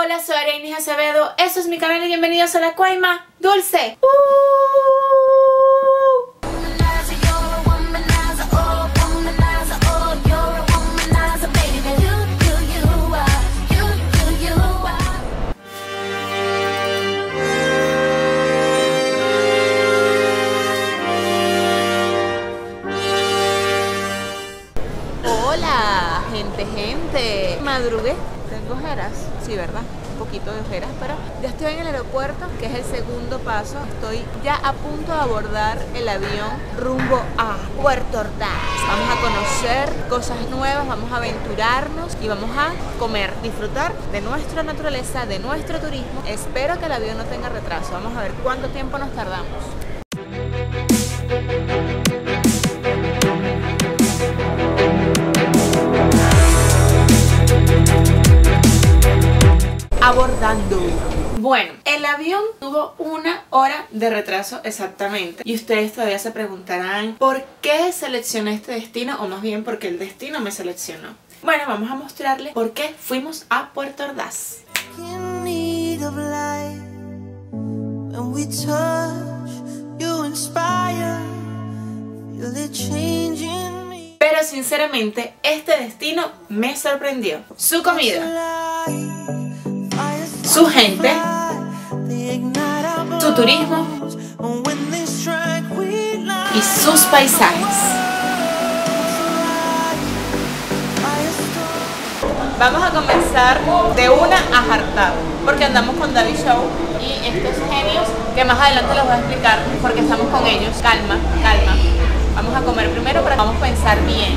Hola, soy Arainis Acevedo, eso es mi canal y bienvenidos a La Cuaima Dulce. Hola, gente. Madrugué, tengo ojeras, sí, ¿verdad? Un poquito de ojeras, pero ya estoy en el aeropuerto, que es el segundo paso. Estoy ya a punto de abordar el avión rumbo a Puerto Ordaz. Vamos a conocer cosas nuevas, vamos a aventurarnos y vamos a comer, disfrutar de nuestra naturaleza, de nuestro turismo. Espero que el avión no tenga retraso. Vamos a ver cuánto tiempo nos tardamos. Abordando. Bueno, el avión tuvo 1 hora de retraso exactamente. Y ustedes todavía se preguntarán ¿por qué seleccioné este destino? O más bien, ¿por qué el destino me seleccionó? Bueno, vamos a mostrarles por qué fuimos a Puerto Ordaz. Pero sinceramente, este destino me sorprendió. Su comida, su gente, su turismo y sus paisajes. Vamos a comenzar de una a jartar, porque andamos con David Show y estos genios que más adelante les voy a explicar porque estamos con ellos. Calma, calma. Vamos a comer primero, pero vamos a pensar bien.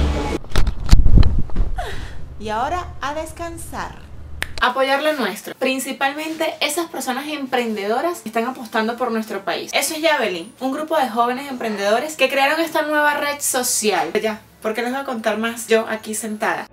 Y ahora a descansar. Apoyar lo nuestro, principalmente esas personas emprendedoras que están apostando por nuestro país. Eso es Javelin, un grupo de jóvenes emprendedores que crearon esta nueva red social. Ya, porque les voy a contar más yo aquí sentada.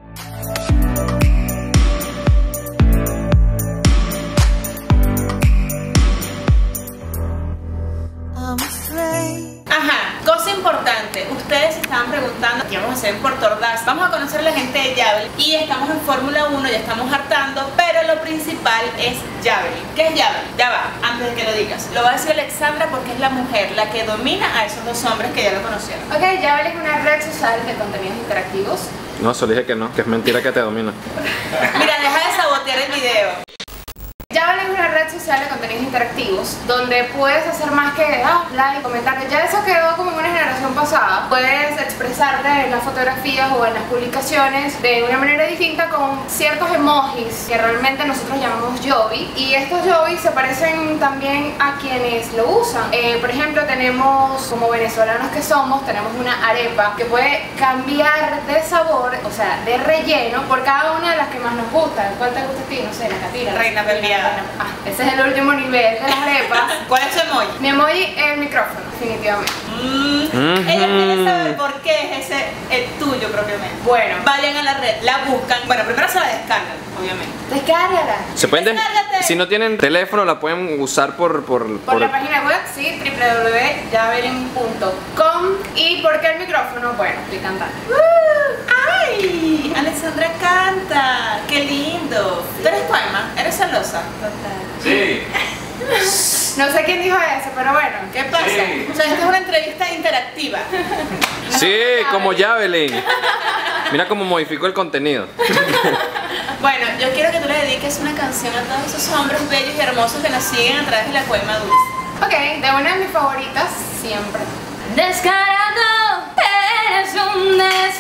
Ajá, cosa importante, ustedes se estaban preguntando qué vamos a hacer en Puerto Ordaz. Vamos a conocer a la gente de Javelin y estamos en Fórmula 1, ya estamos hartando, pero lo principal es Javelin. ¿Qué es Javelin? Ya va, antes de que lo digas, lo va a decir Alexandra porque es la mujer la que domina a esos dos hombres que ya lo conocieron. Ok, Javelin es una red social de contenidos interactivos. No, solo dije que no, que es mentira que te domina. Mira, deja de sabotear el video. Javelin es una red social de contenidos interactivos donde puedes hacer más que like, comentar. Ya eso quedó como en una generación pasada. Puedes expresarte en las fotografías o en las publicaciones de una manera distinta con ciertos emojis que realmente nosotros llamamos Yobi. Y estos Yobi se parecen también a quienes lo usan. Por ejemplo, tenemos, como venezolanos que somos, tenemos una arepa que puede cambiar de sabor, o sea, de relleno, por cada una de las que más nos gusta. ¿Cuál te gusta a ti? No sé, la catira. Reina Pelviada. Ese es el último nivel de las arepas. ¿Cuál es tu emoji? Mi emoji es el micrófono, definitivamente. Ella quiere saber por qué es ese el tuyo propiamente. Bueno, vayan a la red, la buscan. Bueno, primero se la descargan, obviamente. Descárgala. Se pueden si no tienen teléfono la pueden usar por la página web, sí, www.javelin.com. ¿Y por qué el micrófono? Bueno, estoy cantando. ¡Ay! Alexandra canta, qué lindo. ¿Tú eres Cuaima? ¿Eres celosa? Total. Sí. No sé quién dijo eso, pero bueno. ¿Qué pasa? Sí. O sea, esta es una entrevista interactiva. Sí, como Javelin. Mira cómo modificó el contenido. Bueno, yo quiero que tú le dediques una canción a todos esos hombres bellos y hermosos que nos siguen a través de La Cuaima Dulce. Ok, de una de mis favoritas, siempre. Descarado, eres un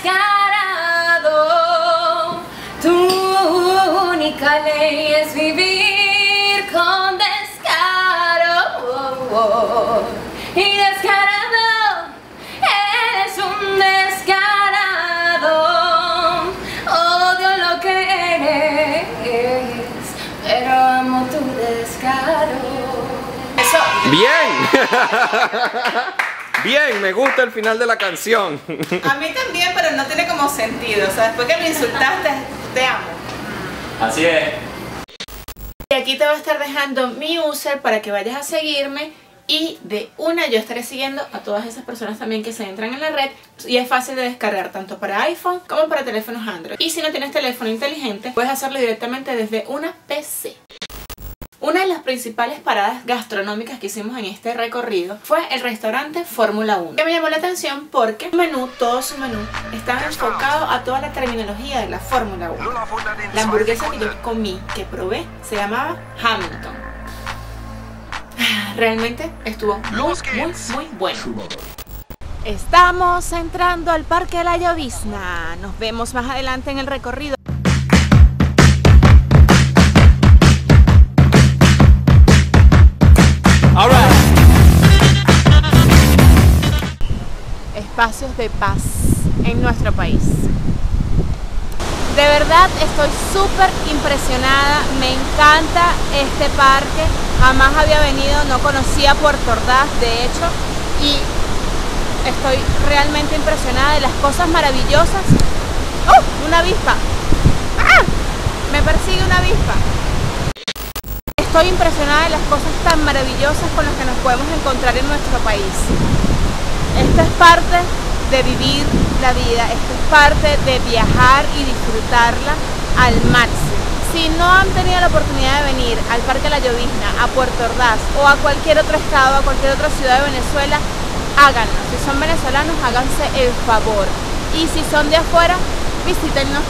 descarado. Tu única ley es vivir con descaro. Y descarado, eres un descarado. Odio lo que eres, pero amo tu descaro. Eso. ¡Bien! Bien, me gusta el final de la canción. A mí también, pero no tiene como sentido. O sea, después que me insultaste, te amo. Así es. Y aquí te voy a estar dejando mi user para que vayas a seguirme. Y de una yo estaré siguiendo a todas esas personas también que se entran en la red. Y es fácil de descargar tanto para iPhone como para teléfonos Android. Y si no tienes teléfono inteligente, puedes hacerlo directamente desde una PC. Una de las principales paradas gastronómicas que hicimos en este recorrido fue el restaurante Fórmula 1, que me llamó la atención porque todo su menú estaba enfocado a toda la terminología de la Fórmula 1. La hamburguesa que yo comí, que probé, se llamaba Hamilton. Realmente estuvo muy bueno. Estamos entrando al Parque de la Llovizna. Nos vemos más adelante en el recorrido. All right. Espacios de paz en nuestro país. De verdad estoy súper impresionada, me encanta este parque, jamás había venido, no conocía Puerto Ordaz de hecho, y estoy realmente impresionada de las cosas maravillosas. ¡Oh! ¡Una avispa! ¡Ah! Me persigue una avispa. Estoy impresionada de las cosas tan maravillosas con las que nos podemos encontrar en nuestro país. Esto es parte de vivir la vida, esto es parte de viajar y disfrutarla al máximo. Si no han tenido la oportunidad de venir al Parque de la Llovizna, a Puerto Ordaz o a cualquier otro estado, a cualquier otra ciudad de Venezuela, háganlo. Si son venezolanos, háganse el favor. Y si son de afuera, visítennos.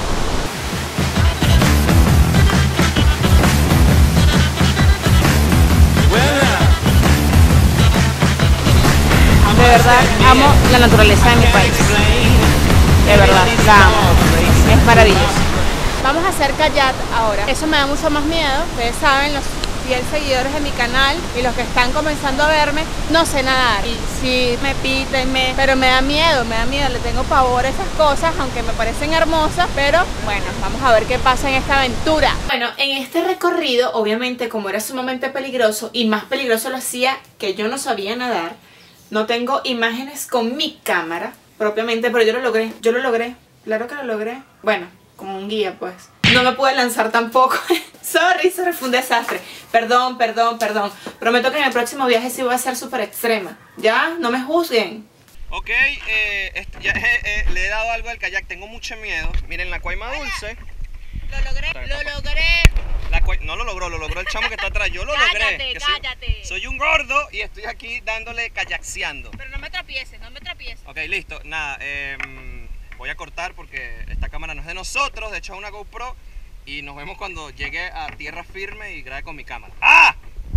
De verdad, amo la naturaleza de mi país. De verdad, la amo. Es maravilloso. Vamos a hacer kayak ahora. Eso me da mucho más miedo. Ustedes saben, los fieles seguidores de mi canal y los que están comenzando a verme, no sé nadar. Y sí, me piten, pero me da miedo, le tengo pavor a esas cosas, aunque me parecen hermosas. Pero bueno, vamos a ver qué pasa en esta aventura. Bueno, en este recorrido, obviamente, como era sumamente peligroso, y más peligroso lo hacía que yo no sabía nadar, no tengo imágenes con mi cámara propiamente, pero yo lo logré, claro que lo logré. Bueno, como un guía pues. No me pude lanzar tampoco. Sorry, fue un desastre. Perdón. Prometo que en el próximo viaje sí voy a ser súper extrema. ¿Ya? No me juzguen. Ok, le he dado algo al kayak, tengo mucho miedo. Miren la cuaima dulce. Lo logré. No lo logró el chamo que está atrás. Yo lo logré. Cállate. Soy un gordo y estoy aquí dándole kayaksiando. Pero no me tropieces. Ok, listo. Nada, voy a cortar porque esta cámara no es de nosotros. De hecho es una GoPro. Y nos vemos cuando llegue a tierra firme y grabe con mi cámara. ¡Ah!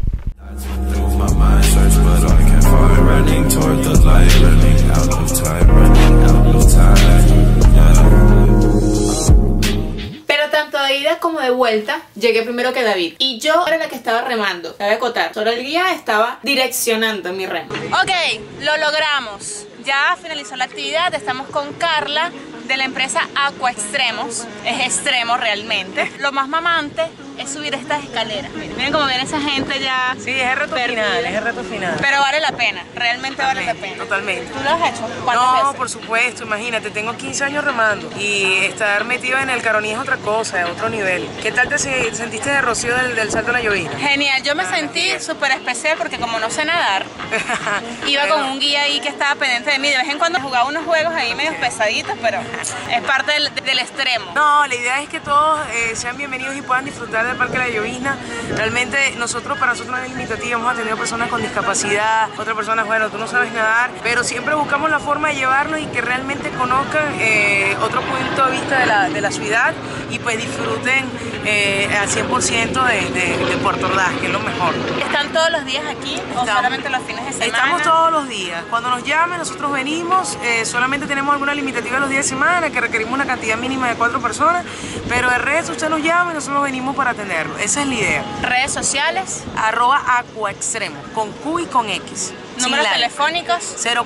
Pero tanto de ida como de vuelta llegué primero que David. Y yo era la que estaba remando. Cabe acotar, solo el guía estaba direccionando mi remo. Ok, lo logramos. Ya finalizó la actividad, estamos con Carla de la empresa Aqua Extremos. Es extremo realmente. Lo más mamante es subir estas escaleras. Miren cómo viene esa gente ya. Sí, es el reto final, Pero vale la pena, realmente vale la pena. Totalmente. ¿Tú lo has hecho? ¿Cuántas veces? No, por supuesto, imagínate, tengo 15 años remando y estar metido en el Caroní es otra cosa, es otro nivel. ¿Qué tal te sentiste de Rocío del Salto de la Llovizna? Genial, yo me sentí súper especial porque como no sé nadar, iba con un guía ahí que estaba pendiente de mí. De vez en cuando jugaba unos juegos ahí medio pesaditos, pero es parte del extremo. No, la idea es que todos sean bienvenidos y puedan disfrutar del Parque de la Llovizna. Realmente para nosotros no es limitativo, hemos atendido personas con discapacidad, otras personas, bueno, tú no sabes nadar, pero siempre buscamos la forma de llevarlos y que realmente conozcan otro punto de vista de la ciudad y pues disfruten al 100% de Puerto Ordaz, que es lo mejor. ¿Están todos los días aquí o solamente los fines de semana? Estamos todos los días. Cuando nos llamen, nosotros venimos. Solamente tenemos alguna limitativa los días de semana, que requerimos una cantidad mínima de 4 personas, pero de resto usted nos llama y nosotros venimos para atenderlo. Esa es la idea. ¿Redes sociales? @aquaextremo, con Q y con X. ¿Números telefónicos?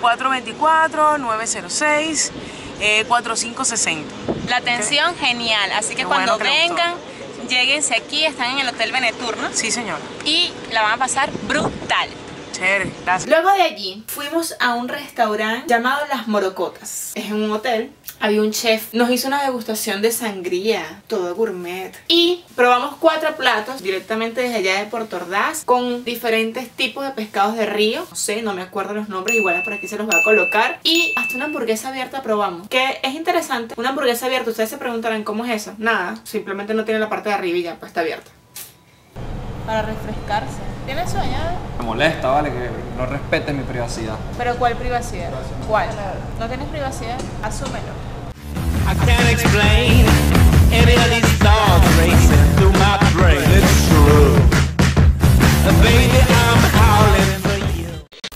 0424-906-4560. La atención genial, así que Qué cuando bueno que le vengan, lléguense aquí, están en el Hotel Veneturno Sí, señor. y la van a pasar brutal. Chévere, gracias. Luego de allí fuimos a un restaurante llamado Las Morocotas. Es un hotel. Había un chef, nos hizo una degustación de sangría, todo gourmet. Y probamos 4 platos directamente desde allá de Puerto Ordaz, con diferentes tipos de pescados de río. No sé, no me acuerdo los nombres, igual por aquí se los voy a colocar. Y hasta una hamburguesa abierta probamos, que es interesante. Una hamburguesa abierta, ustedes se preguntarán cómo es eso. Nada, simplemente no tiene la parte de arriba y ya pues está abierta. para refrescarse. ¿Tienes sueño? Me molesta, vale, que no respetes mi privacidad. ¿Pero cuál privacidad? ¿Cuál? ¿No tienes privacidad? Asúmelo. I can't explain any of these thoughts racing through my brain. It's true. Baby, I'm howling for you.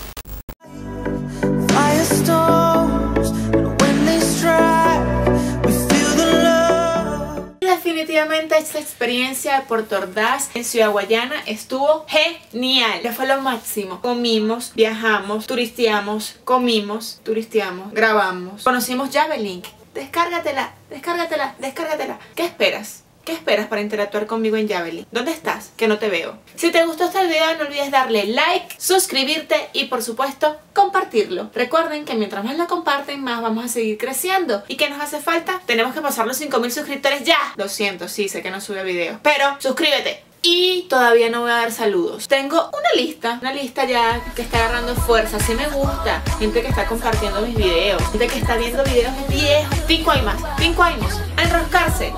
Firestorms, when they strike, we feel the love. Definitivamente esta experiencia de Puerto Ordaz en Ciudad Guayana estuvo genial. Ya fue lo máximo. Comimos, viajamos, turisteamos, comimos, turisteamos, grabamos. Conocimos Javelin. Descárgatela, descárgatela, descárgatela. ¿Qué esperas? ¿Qué esperas para interactuar conmigo en Javelin? ¿Dónde estás? Que no te veo. Si te gustó este video no olvides darle like, suscribirte y por supuesto compartirlo. Recuerden que mientras más lo comparten más vamos a seguir creciendo. ¿Y qué nos hace falta? Tenemos que pasar los 5000 suscriptores ya. Lo siento, sí, sé que no sube videos, pero suscríbete. Y todavía no voy a dar saludos. Tengo una lista ya que está agarrando fuerza. Así me gusta. Gente que está compartiendo mis videos, gente que está viendo videos viejos. 5 años. A enroscarse.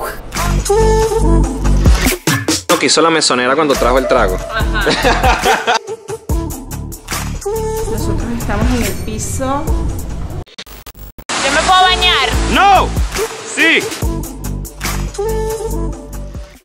Lo que hizo la mesonera cuando trajo el trago. Ajá. Nosotros estamos en el piso. ¿Yo me puedo bañar? ¡No! ¡Sí!